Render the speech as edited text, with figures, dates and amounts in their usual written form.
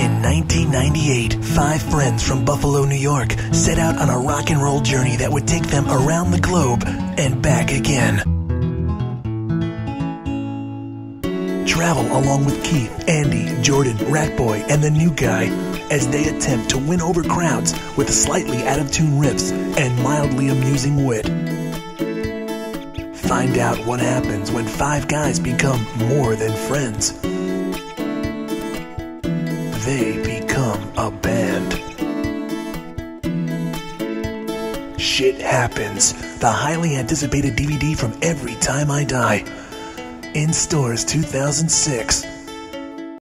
In 1998, five friends from Buffalo, New York set out on a rock and roll journey that would take them around the globe and back again. Travel along with Keith, Andy, Jordan, Ratboy, and the new guy as they attempt to win over crowds with slightly out-of-tune riffs and mildly amusing wit. Find out what happens when five guys become more than friends. They become a band. Shit Happens, the highly anticipated DVD from Every Time I Die. In stores 2006.